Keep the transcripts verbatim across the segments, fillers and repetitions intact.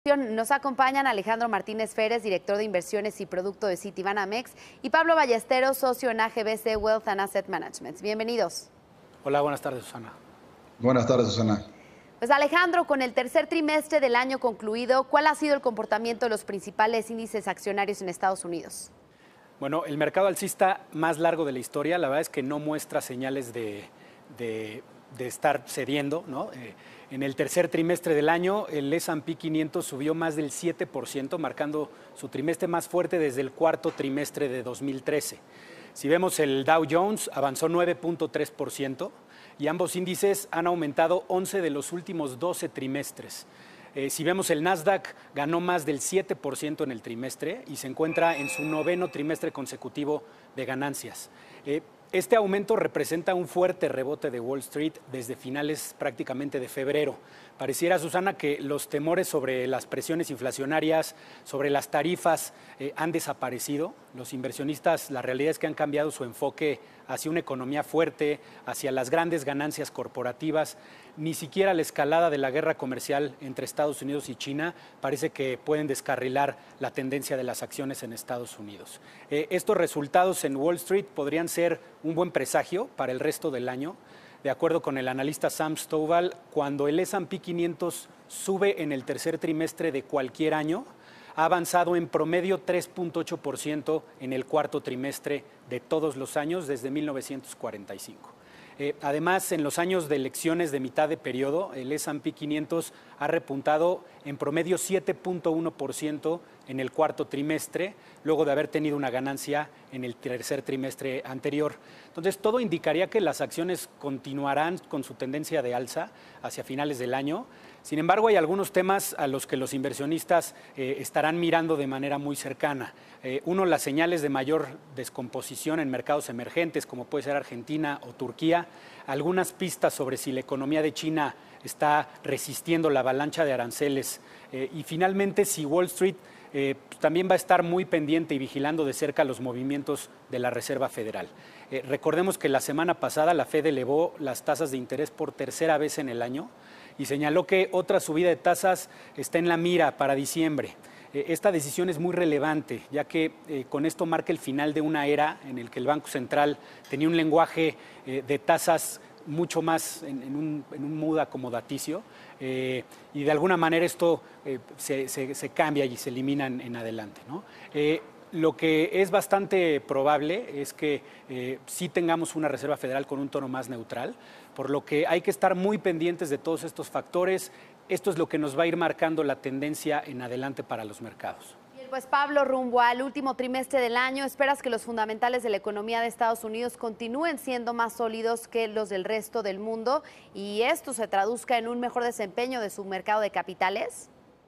Nos acompañan Alejandro Martínez Férez, director de inversiones y producto de Citibanamex, y Pablo Ballesteros, socio en A G B C Wealth and Asset Management. Bienvenidos. Hola, buenas tardes, Susana. Buenas tardes, Susana. Pues Alejandro, con el tercer trimestre del año concluido, ¿cuál ha sido el comportamiento de los principales índices accionarios en Estados Unidos? Bueno, el mercado alcista más largo de la historia, la verdad es que no muestra señales de, de, de estar cediendo, ¿no? Eh, en el tercer trimestre del año, el ese and pe quinientos subió más del siete por ciento, marcando su trimestre más fuerte desde el cuarto trimestre de dos mil trece. Si vemos el Dow Jones, avanzó nueve punto tres por ciento y ambos índices han aumentado once de los últimos doce trimestres. Eh, si vemos el Nasdaq, ganó más del siete por ciento en el trimestre y se encuentra en su noveno trimestre consecutivo de ganancias. Eh, Este aumento representa un fuerte rebote de Wall Street desde finales prácticamente de febrero. Pareciera, Susana, que los temores sobre las presiones inflacionarias, sobre las tarifas, eh, han desaparecido. Los inversionistas, la realidad es que han cambiado su enfoque hacia una economía fuerte, hacia las grandes ganancias corporativas. Ni siquiera la escalada de la guerra comercial entre Estados Unidos y China parece que pueden descarrilar la tendencia de las acciones en Estados Unidos. Eh, estos resultados en Wall Street podrían ser un buen presagio para el resto del año. De acuerdo con el analista Sam Stovall, cuando el ese and pe quinientos sube en el tercer trimestre de cualquier año, ha avanzado en promedio tres punto ocho por ciento en el cuarto trimestre de todos los años desde mil novecientos cuarenta y cinco. Eh, además, en los años de elecciones de mitad de periodo, el ese and pe quinientos ha repuntado en promedio siete punto uno por ciento en el cuarto trimestre, luego de haber tenido una ganancia en el tercer trimestre anterior. Entonces, todo indicaría que las acciones continuarán con su tendencia de alza hacia finales del año. Sin embargo, hay algunos temas a los que los inversionistas eh, estarán mirando de manera muy cercana. Eh, uno, las señales de mayor descomposición en mercados emergentes, como puede ser Argentina o Turquía. Algunas pistas sobre si la economía de China está resistiendo la avalancha de aranceles. Eh, y finalmente, si Wall Street eh, también va a estar muy pendiente y vigilando de cerca los movimientos de la Reserva Federal. Eh, recordemos que la semana pasada la Fed elevó las tasas de interés por tercera vez en el año y señaló que otra subida de tasas está en la mira para diciembre. Eh, esta decisión es muy relevante, ya que eh, con esto marca el final de una era en el que el Banco Central tenía un lenguaje eh, de tasas mucho más en, en, un, en un mood acomodaticio eh, y de alguna manera esto eh, se, se, se cambia y se elimina en, en adelante, ¿no? Eh, Lo que es bastante probable es que eh, sí tengamos una Reserva Federal con un tono más neutral, por lo que hay que estar muy pendientes de todos estos factores. Esto es lo que nos va a ir marcando la tendencia en adelante para los mercados. Bien, pues Pablo, rumbo al último trimestre del año, ¿esperas que los fundamentales de la economía de Estados Unidos continúen siendo más sólidos que los del resto del mundo y esto se traduzca en un mejor desempeño de su mercado de capitales?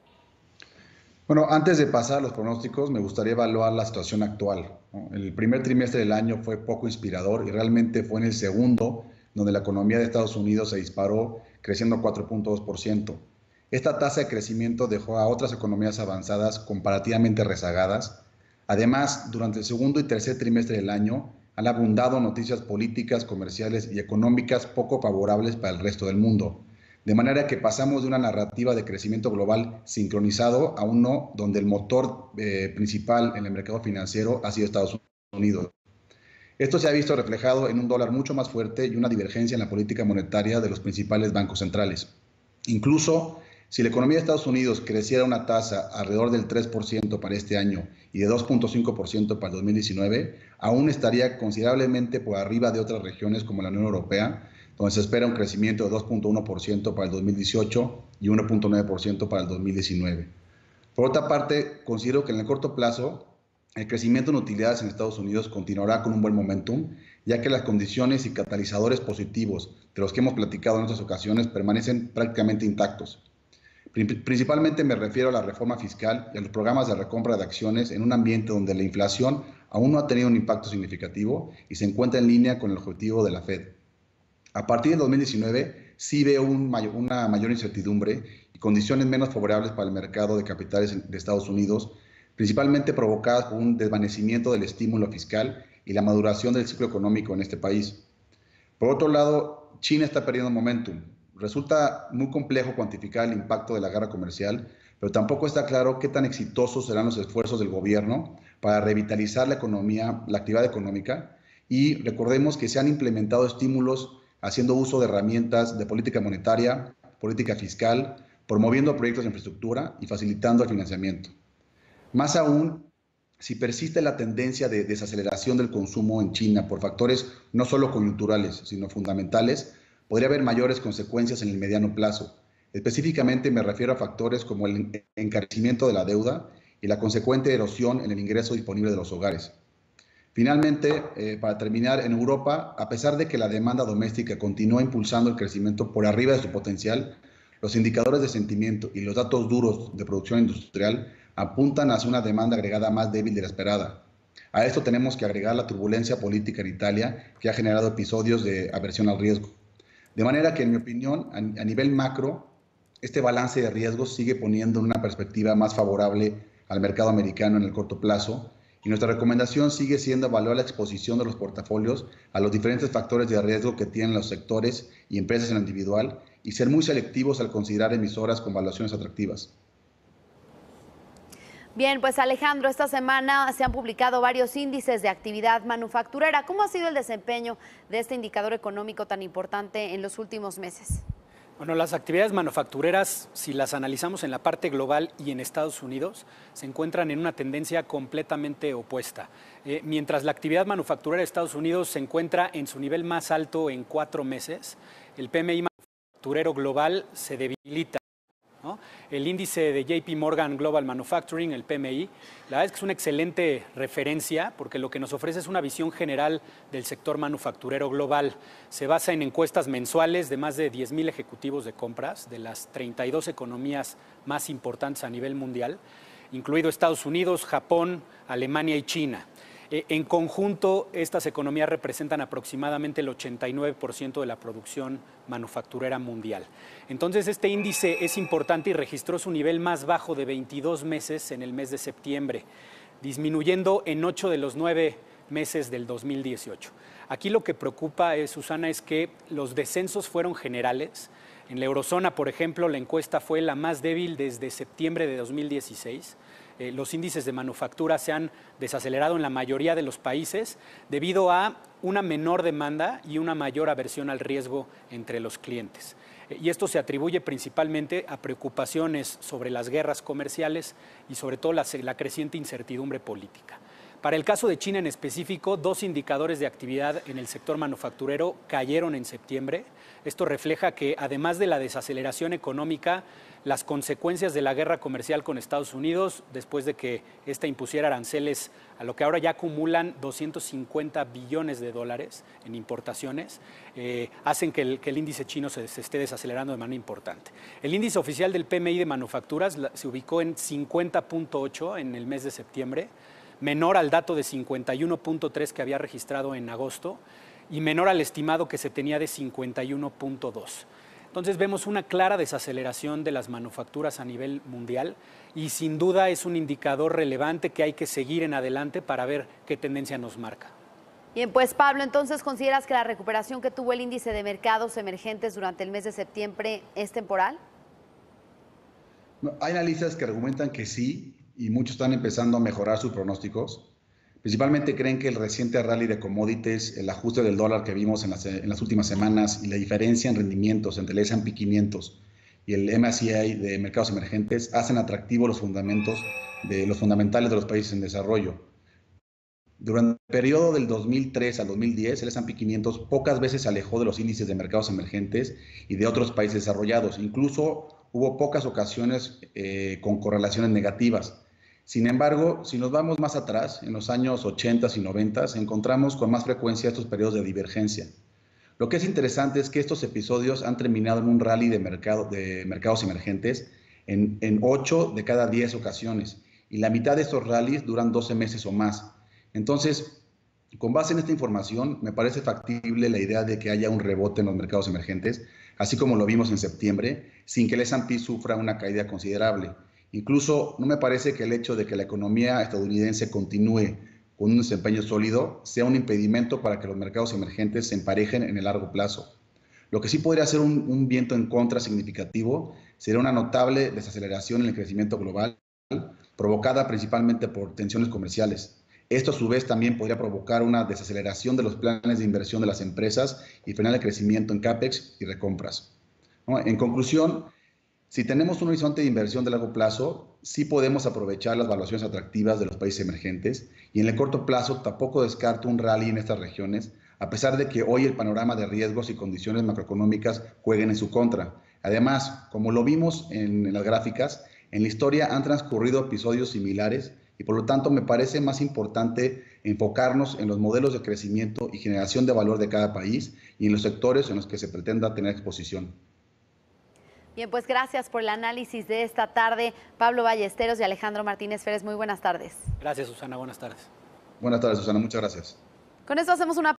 Bueno, antes de pasar a los pronósticos, me gustaría evaluar la situación actual, ¿no? El primer trimestre del año fue poco inspirador y realmente fue en el segundo donde la economía de Estados Unidos se disparó, creciendo cuatro punto dos por ciento. Esta tasa de crecimiento dejó a otras economías avanzadas comparativamente rezagadas. Además, durante el segundo y tercer trimestre del año han abundado noticias políticas, comerciales y económicas poco favorables para el resto del mundo. De manera que pasamos de una narrativa de crecimiento global sincronizado a uno donde el motor eh, principal en el mercado financiero ha sido Estados Unidos. Esto se ha visto reflejado en un dólar mucho más fuerte y una divergencia en la política monetaria de los principales bancos centrales. Incluso si la economía de Estados Unidos creciera a una tasa alrededor del tres por ciento para este año y de dos punto cinco por ciento para el dos mil diecinueve, aún estaría considerablemente por arriba de otras regiones como la Unión Europea, donde se espera un crecimiento de dos punto uno por ciento para el dos mil dieciocho y uno punto nueve por ciento para el dos mil diecinueve. Por otra parte, considero que en el corto plazo, el crecimiento en utilidades en Estados Unidos continuará con un buen momentum, ya que las condiciones y catalizadores positivos de los que hemos platicado en otras ocasiones permanecen prácticamente intactos. Principalmente me refiero a la reforma fiscal y a los programas de recompra de acciones en un ambiente donde la inflación aún no ha tenido un impacto significativo y se encuentra en línea con el objetivo de la Fed. A partir del dos mil diecinueve sí veo un mayor, una mayor incertidumbre y condiciones menos favorables para el mercado de capitales de Estados Unidos, principalmente provocadas por un desvanecimiento del estímulo fiscal y la maduración del ciclo económico en este país. Por otro lado, China está perdiendo momentum. Resulta muy complejo cuantificar el impacto de la guerra comercial, pero tampoco está claro qué tan exitosos serán los esfuerzos del gobierno para revitalizar la economía, la actividad económica, y recordemos que se han implementado estímulos haciendo uso de herramientas de política monetaria, política fiscal, promoviendo proyectos de infraestructura y facilitando el financiamiento. Más aún, si persiste la tendencia de desaceleración del consumo en China por factores no solo coyunturales, sino fundamentales, podría haber mayores consecuencias en el mediano plazo. Específicamente me refiero a factores como el encarecimiento de la deuda y la consecuente erosión en el ingreso disponible de los hogares. Finalmente, eh, para terminar, en Europa, a pesar de que la demanda doméstica continúa impulsando el crecimiento por arriba de su potencial, los indicadores de sentimiento y los datos duros de producción industrial apuntan hacia una demanda agregada más débil de la esperada. A esto tenemos que agregar la turbulencia política en Italia, que ha generado episodios de aversión al riesgo. De manera que, en mi opinión, a, a nivel macro, este balance de riesgos sigue poniendo una perspectiva más favorable al mercado americano en el corto plazo, y nuestra recomendación sigue siendo evaluar la exposición de los portafolios a los diferentes factores de riesgo que tienen los sectores y empresas en lo individual, y ser muy selectivos al considerar emisoras con valuaciones atractivas. Bien, pues Alejandro, esta semana se han publicado varios índices de actividad manufacturera. ¿Cómo ha sido el desempeño de este indicador económico tan importante en los últimos meses? Bueno, las actividades manufactureras, si las analizamos en la parte global y en Estados Unidos, se encuentran en una tendencia completamente opuesta. Eh, mientras la actividad manufacturera de Estados Unidos se encuentra en su nivel más alto en cuatro meses, el P M I manufacturero global se debilita, ¿no? El índice de J P Morgan Global Manufacturing, el P M I, la verdad es que es una excelente referencia porque lo que nos ofrece es una visión general del sector manufacturero global. Se basa en encuestas mensuales de más de diez mil ejecutivos de compras de las treinta y dos economías más importantes a nivel mundial, incluido Estados Unidos, Japón, Alemania y China. En conjunto, estas economías representan aproximadamente el ochenta y nueve por ciento de la producción manufacturera mundial. Entonces, este índice es importante y registró su nivel más bajo de veintidós meses en el mes de septiembre, disminuyendo en ocho de los nueve meses del dos mil dieciocho. Aquí lo que preocupa, eh, Susana, es que los descensos fueron generales. En la eurozona, por ejemplo, la encuesta fue la más débil desde septiembre de dos mil dieciséis. Eh, los índices de manufactura se han desacelerado en la mayoría de los países debido a una menor demanda y una mayor aversión al riesgo entre los clientes. Eh, y esto se atribuye principalmente a preocupaciones sobre las guerras comerciales y sobre todo la, la creciente incertidumbre política. Para el caso de China en específico, dos indicadores de actividad en el sector manufacturero cayeron en septiembre. Esto refleja que, además de la desaceleración económica, las consecuencias de la guerra comercial con Estados Unidos, después de que ésta impusiera aranceles a lo que ahora ya acumulan doscientos cincuenta billones de dólares en importaciones, eh, hacen que el, que el índice chino se, se esté desacelerando de manera importante. El índice oficial del P M I de manufacturas la, se ubicó en cincuenta punto ocho en el mes de septiembre, menor al dato de cincuenta y uno punto tres que había registrado en agosto y menor al estimado que se tenía de cincuenta y uno punto dos. Entonces vemos una clara desaceleración de las manufacturas a nivel mundial y sin duda es un indicador relevante que hay que seguir en adelante para ver qué tendencia nos marca. Bien, pues Pablo, entonces ¿consideras que la recuperación que tuvo el índice de mercados emergentes durante el mes de septiembre es temporal? No, hay analistas que argumentan que sí, y muchos están empezando a mejorar sus pronósticos. Principalmente creen que el reciente rally de commodities, el ajuste del dólar que vimos en las, en las últimas semanas y la diferencia en rendimientos entre el S and P quinientos y el M S C I de mercados emergentes hacen atractivos los fundamentos de los fundamentales de los países en desarrollo. Durante el periodo del dos mil tres al dos mil diez, el S and P quinientos pocas veces se alejó de los índices de mercados emergentes y de otros países desarrollados. Incluso hubo pocas ocasiones eh, con correlaciones negativas. Sin embargo, si nos vamos más atrás, en los años ochenta y noventa, encontramos con más frecuencia estos periodos de divergencia. Lo que es interesante es que estos episodios han terminado en un rally de, mercado, de mercados emergentes en, en ocho de cada diez ocasiones, y la mitad de estos rallies duran doce meses o más. Entonces, con base en esta información, me parece factible la idea de que haya un rebote en los mercados emergentes, así como lo vimos en septiembre, sin que el S and P sufra una caída considerable. Incluso no me parece que el hecho de que la economía estadounidense continúe con un desempeño sólido sea un impedimento para que los mercados emergentes se emparejen en el largo plazo. Lo que sí podría ser un, un viento en contra significativo sería una notable desaceleración en el crecimiento global, provocada principalmente por tensiones comerciales. Esto a su vez también podría provocar una desaceleración de los planes de inversión de las empresas y frenar el crecimiento en CAPEX y recompras, ¿no? En conclusión, si tenemos un horizonte de inversión de largo plazo, sí podemos aprovechar las valuaciones atractivas de los países emergentes y en el corto plazo tampoco descarto un rally en estas regiones, a pesar de que hoy el panorama de riesgos y condiciones macroeconómicas jueguen en su contra. Además, como lo vimos en, en las gráficas, en la historia han transcurrido episodios similares y por lo tanto me parece más importante enfocarnos en los modelos de crecimiento y generación de valor de cada país y en los sectores en los que se pretenda tener exposición. Bien, pues gracias por el análisis de esta tarde, Pablo Ballesteros y Alejandro Martínez Férez. Muy buenas tardes. Gracias, Susana. Buenas tardes. Buenas tardes, Susana. Muchas gracias. Con esto hacemos una